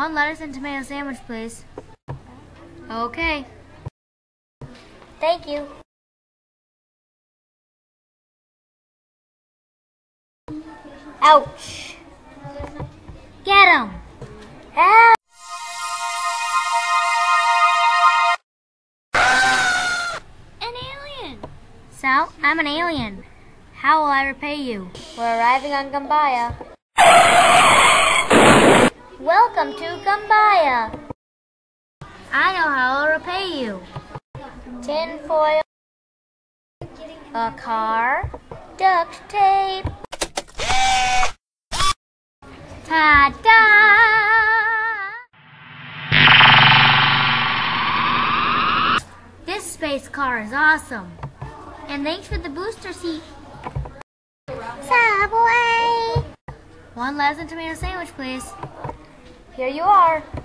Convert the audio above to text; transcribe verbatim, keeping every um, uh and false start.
One lettuce and tomato sandwich, please. Okay. Thank you. Ouch. Get him! Help. An alien! So, I'm an alien. How will I repay you? We're arriving on Gumbaya. Welcome to Gumbaya. I know how I'll repay you. Tin foil, a car, duct tape. Ta-da! This space car is awesome. And thanks for the booster seat. Subway. One lettuce and tomato sandwich, please. Here you are.